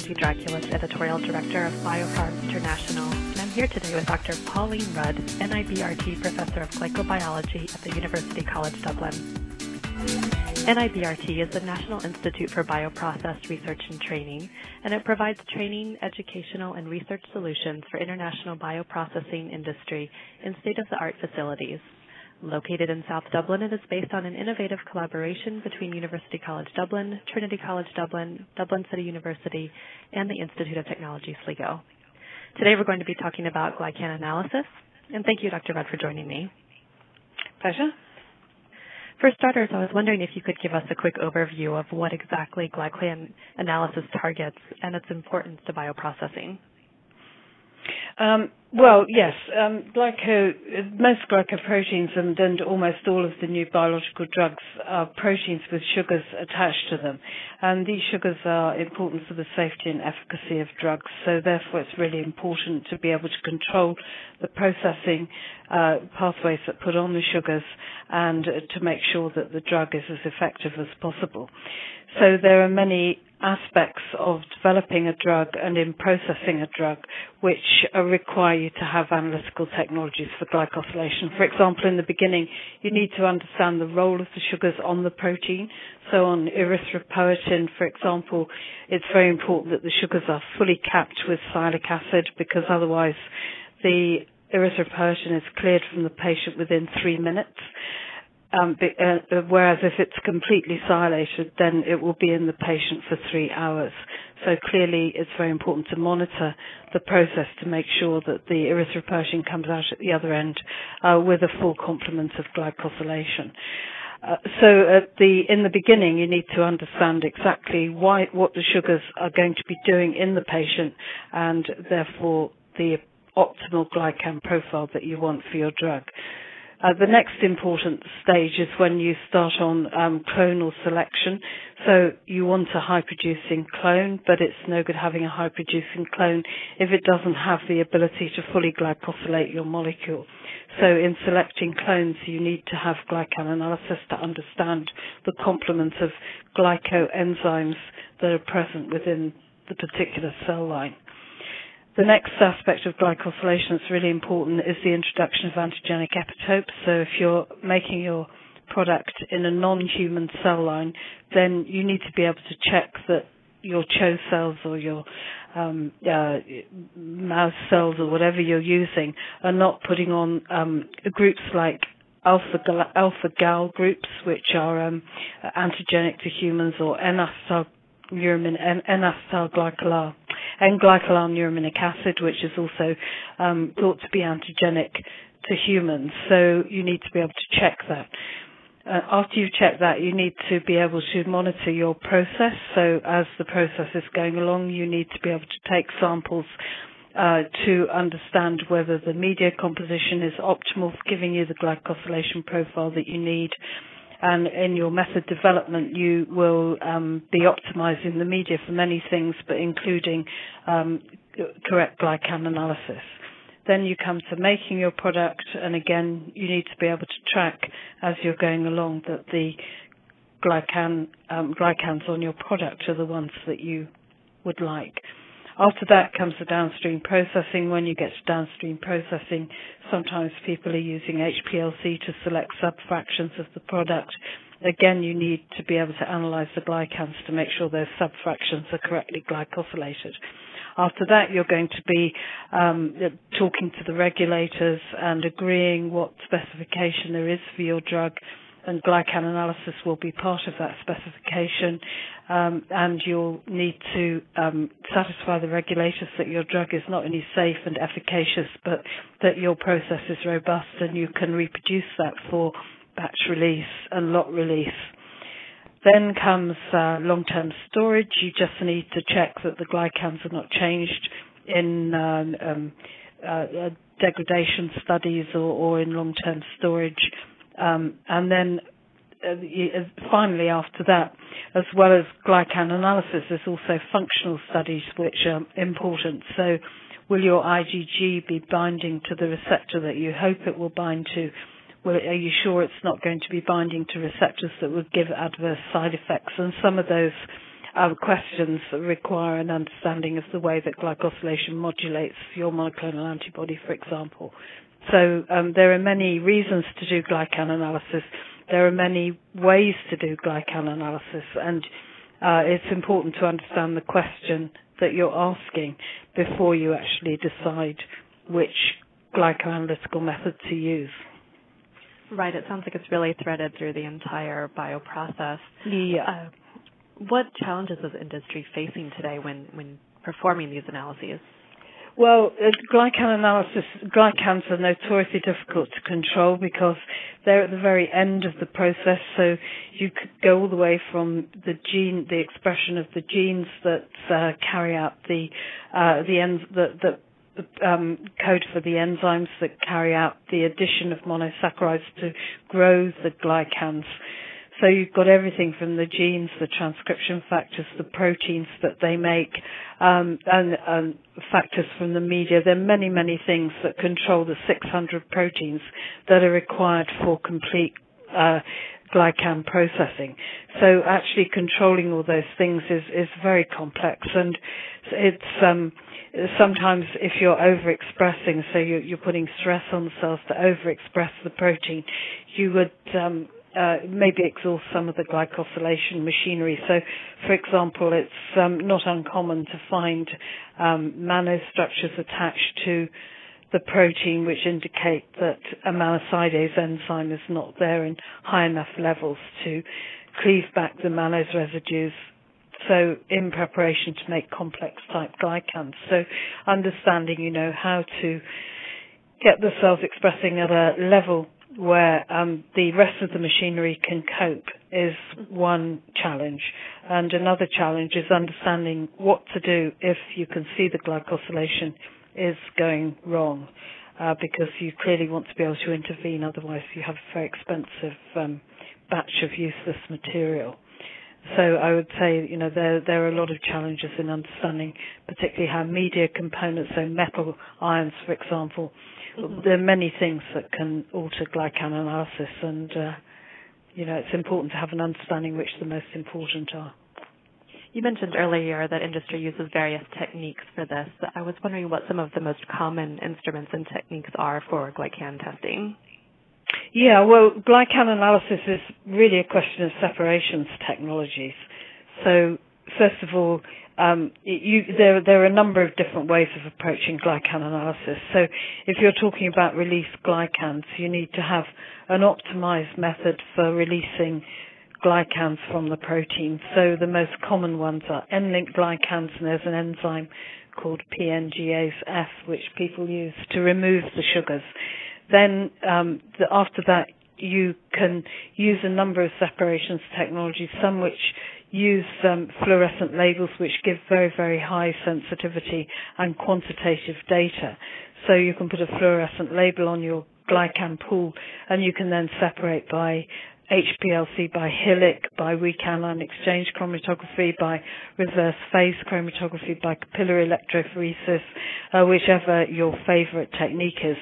Nancy Draculis, Editorial Director of BioPharm International, and I'm here today with Dr. Pauline Rudd, NIBRT Professor of Glycobiology at the University College Dublin. NIBRT is the National Institute for Bioprocess Research and Training, and it provides training, educational, and research solutions for international bioprocessing industry in state-of-the-art facilities. Located in South Dublin, it is based on an innovative collaboration between University College Dublin, Trinity College Dublin, Dublin City University, and the Institute of Technology Sligo. Today we're going to be talking about glycan analysis, and thank you, Dr. Rudd, for joining me. Pleasure. For starters, I was wondering if you could give us a quick overview of what exactly glycan analysis targets and its importance to bioprocessing. Yes. Most glycoproteins and almost all of the new biological drugs are proteins with sugars attached to them. And these sugars are important for the safety and efficacy of drugs. So therefore it's really important to be able to control the processing pathways that put on the sugars and to make sure that the drug is as effective as possible. So there are many aspects of developing a drug and in processing a drug which require you to have analytical technologies for glycosylation. For example, in the beginning, you need to understand the role of the sugars on the protein. So on erythropoietin, for example, it's very important that the sugars are fully capped with sialic acid because otherwise the erythropoietin is cleared from the patient within 3 minutes. Whereas if it's completely silated, then it will be in the patient for 3 hours. So clearly it's very important to monitor the process to make sure that the erythropoietin comes out at the other end with a full complement of glycosylation. In the beginning, you need to understand exactly what the sugars are going to be doing in the patient and therefore the optimal glycan profile that you want for your drug. The next important stage is when you start on clonal selection. So you want a high-producing clone, but it's no good having a high-producing clone if it doesn't have the ability to fully glycosylate your molecule. So in selecting clones, you need to have glycan analysis to understand the complement of glycoenzymes that are present within the particular cell line. The next aspect of glycosylation that's really important is the introduction of antigenic epitopes. So if you're making your product in a non-human cell line, then you need to be able to check that your CHO cells or your mouse cells or whatever you're using are not putting on groups like alpha-gal groups, which are antigenic to humans, or N-glycolyl-neurominic acid, which is also thought to be antigenic to humans. So you need to be able to check that. After you've checked that, you need to be able to monitor your process. So as the process is going along, you need to be able to take samples to understand whether the media composition is optimal for giving you the glycosylation profile that you need. And in your method development, you will be optimizing the media for many things, but including correct glycan analysis. Then you come to making your product, and again, you need to be able to track as you're going along that the glycans on your product are the ones that you would like. After that comes the downstream processing. When you get to downstream processing, sometimes people are using HPLC to select subfractions of the product. Again, you need to be able to analyze the glycans to make sure those subfractions are correctly glycosylated. After that, you're going to be talking to the regulators and agreeing what specification there is for your drug, and glycan analysis will be part of that specification. And you'll need to satisfy the regulators that your drug is not only safe and efficacious, but that your process is robust and you can reproduce that for batch release and lot release. Then comes long-term storage. You just need to check that the glycans are not changed in degradation studies or in long-term storage. And then finally, after that, as well as glycan analysis, there's also functional studies which are important. So will your IgG be binding to the receptor that you hope it will bind to? Are you sure it's not going to be binding to receptors that would give adverse side effects? And some of those questions that require an understanding of the way that glycosylation modulates your monoclonal antibody, for example. So there are many reasons to do glycan analysis. There are many ways to do glycan analysis, and it's important to understand the question that you're asking before you actually decide which glycoanalytical method to use. Right. It sounds like it's really threaded through the entire bioprocess. Yeah. What challenges is industry facing today when performing these analyses? Well, glycans are notoriously difficult to control because they're at the very end of the process. So you could go all the way from the expression of the genes that carry out the code for the enzymes that carry out the addition of monosaccharides to grow the glycans. So you've got everything from the genes, the transcription factors, the proteins that they make, and factors from the media. There are many, many things that control the 600 proteins that are required for complete glycan processing. So actually controlling all those things is very complex, and it's sometimes if you're overexpressing, so you're putting stress on the cells to overexpress the protein, you would maybe exhaust some of the glycosylation machinery. So, for example, it's not uncommon to find nanostructures attached to the protein which indicate that a mannose enzyme is not there in high enough levels to cleave back the mannose residues, so in preparation to make complex type glycans. So understanding, how to get the cells expressing at a level where the rest of the machinery can cope is one challenge. And another challenge is understanding what to do if you can see the glycosylation is going wrong, because you clearly want to be able to intervene, otherwise you have a very expensive batch of useless material. So I would say, there are a lot of challenges in understanding particularly how media components, so metal ions, for example, there are many things that can alter glycan analysis, and it's important to have an understanding which the most important are. You mentioned earlier that industry uses various techniques for this. I was wondering what some of the most common instruments and techniques are for glycan testing. Yeah, well, glycan analysis is really a question of separations technologies. So, first of all, there are a number of different ways of approaching glycan analysis. So if you're talking about released glycans, you need to have an optimized method for releasing glycans from the protein. So the most common ones are N-linked glycans, and there's an enzyme called PNGase F, which people use to remove the sugars. Then after that, you can use a number of separations technologies, some which use fluorescent labels which give very, very high sensitivity and quantitative data. So you can put a fluorescent label on your glycan pool, and you can then separate by HPLC, by HILIC, by weak anion exchange chromatography, by reverse phase chromatography, by capillary electrophoresis, whichever your favorite technique is.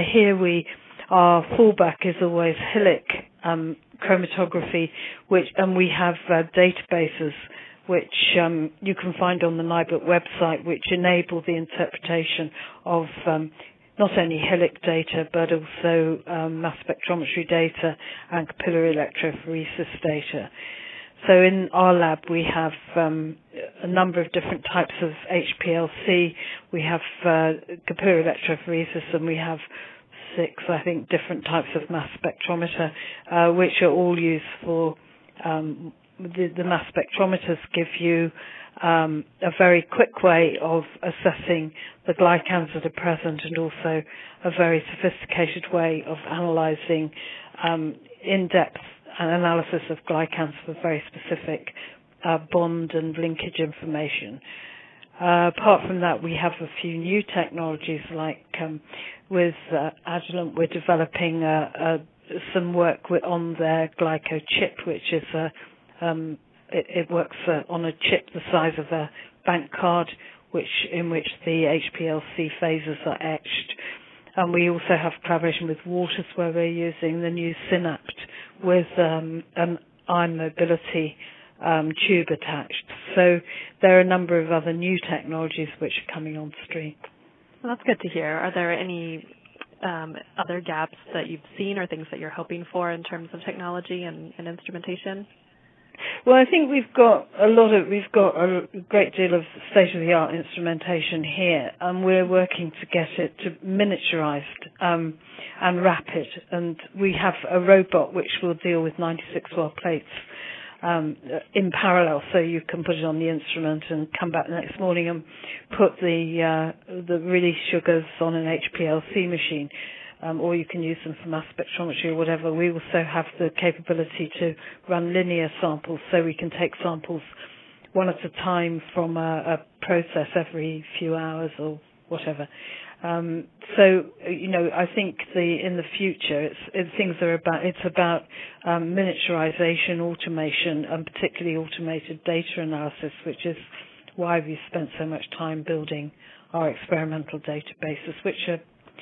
Our fallback is always HILIC chromatography, and we have databases which you can find on the NIBUT website, which enable the interpretation of not only HILIC data, but also mass spectrometry data and capillary electrophoresis data. So in our lab, we have a number of different types of HPLC. We have capillary electrophoresis, and we have 6, I think, different types of mass spectrometer, which are all used for the mass spectrometers give you a very quick way of assessing the glycans that are present, and also a very sophisticated way of analyzing in-depth analysis of glycans for very specific bond and linkage information. Apart from that, we have a few new technologies, like with Agilent, we're developing some work on their glycochip, which is it works on a chip the size of a bank card, in which the HPLC phases are etched. And we also have collaboration with Waters, where we're using the new Synapt with an ion mobility tube attached. So there are a number of other new technologies which are coming on stream. Well, that's good to hear. Are there any other gaps that you've seen or things that you're hoping for in terms of technology and instrumentation? Well, I think we've got a great deal of state-of-the-art instrumentation here, and we're working to get it to miniaturized and rapid. And we have a robot which will deal with 96-well plates in parallel, so you can put it on the instrument and come back the next morning and put the release sugars on an HPLC machine. Or you can use them for mass spectrometry or whatever. We also have the capability to run linear samples, so we can take samples one at a time from a process every few hours or whatever. So, I think in the future, it's about miniaturization, automation, and particularly automated data analysis, which is why we've spent so much time building our experimental databases, which are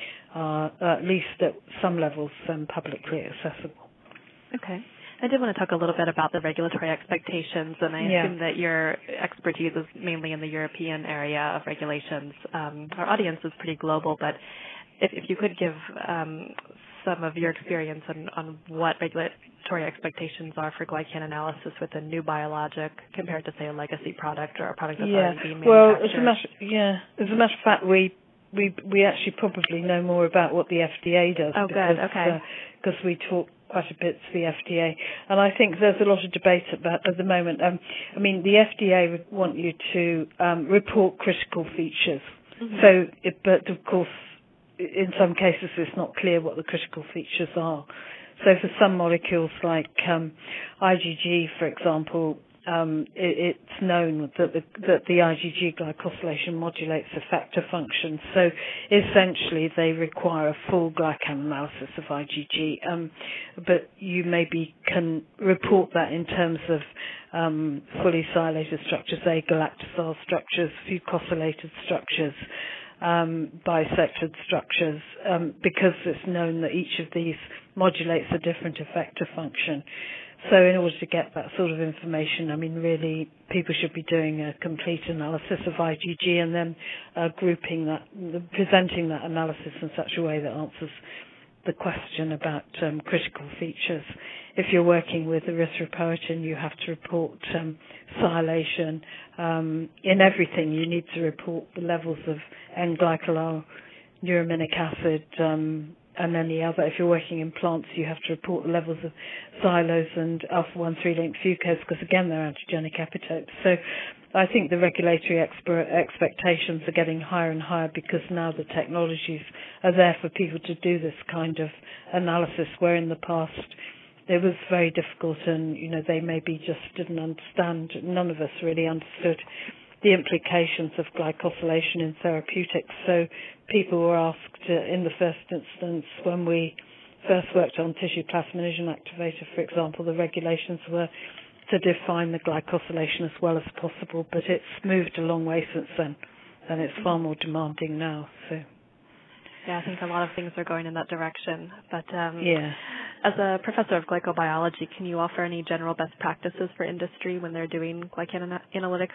at least at some levels publicly accessible. Okay. I did want to talk a little bit about the regulatory expectations, and I assume that your expertise is mainly in the European area of regulations. Our audience is pretty global, but if you could give some of your experience on what regulatory expectations are for glycan analysis with a new biologic compared to, say, a legacy product or a product that's already being manufactured. Well, as a matter of fact, we actually probably know more about what the FDA does. Oh, good. Okay. Because we talk quite a bit to the FDA, and I think there's a lot of debate about at the moment. The FDA would want you to report critical features. Mm-hmm. But of course, in some cases, it's not clear what the critical features are. So for some molecules like IgG, for example, it's known that the IgG glycosylation modulates effector function. So essentially, they require a full glycan analysis of IgG. But you maybe can report that in terms of fully sialylated structures, agalactosyl structures, fucosylated structures, bisected structures, because it's known that each of these modulates a different effector function. So in order to get that sort of information, really people should be doing a complete analysis of IgG and then grouping that, presenting that analysis in such a way that answers the question about critical features. If you're working with erythropoietin, you have to report sialation. In everything, you need to report the levels of N-glycolyl, uraminic acid, and any other. If you're working in plants, you have to report the levels of xylose and alpha-1,3-linked fucose, because again, they're antigenic epitopes. So I think the regulatory expectations are getting higher and higher because now the technologies are there for people to do this kind of analysis, where in the past it was very difficult and, they maybe just didn't understand. None of us really understood the implications of glycosylation in therapeutics. So people were asked in the first instance, when we first worked on tissue plasminogen activator, for example, the regulations were to define the glycosylation as well as possible, but it's moved a long way since then, and it's far more demanding now. So, yeah, I think a lot of things are going in that direction. But as a professor of glycobiology, can you offer any general best practices for industry when they're doing glycan analytics?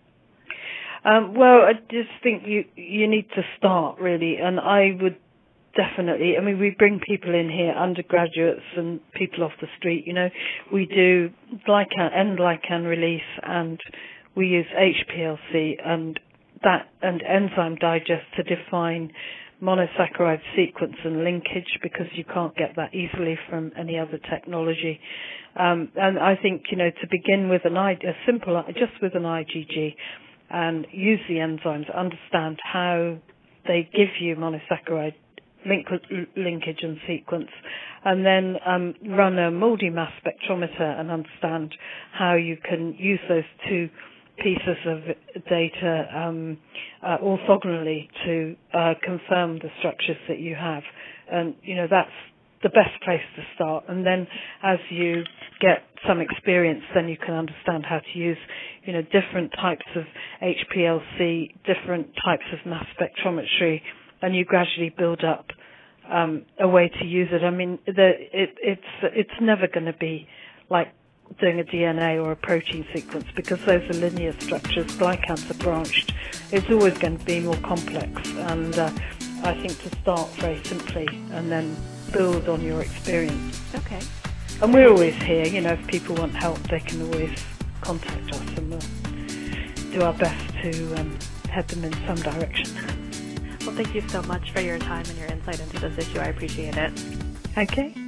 Well, I just think you need to start, really, and I would definitely, we bring people in here, undergraduates and people off the street, we do N-glycan release, and we use HPLC and enzyme digest to define monosaccharide sequence and linkage, because you can't get that easily from any other technology. And I think, to begin with just with an IgG, and use the enzymes, understand how they give you monosaccharide linkage and sequence, and then run a multi-mass spectrometer and understand how you can use those two pieces of data orthogonally to confirm the structures that you have. And, that's the best place to start. And then as you get some experience, then you can understand how to use, different types of HPLC, different types of mass spectrometry, and you gradually build up a way to use it. It's never going to be like doing a DNA or a protein sequence, because those are linear structures. Glycans are branched. It's always going to be more complex, and I think to start very simply and then build on your experience. Okay. And we're always here, you know, if people want help, they can always contact us, and we'll do our best to head them in some direction. Well, thank you so much for your time and your insight into this issue. I appreciate it. Okay.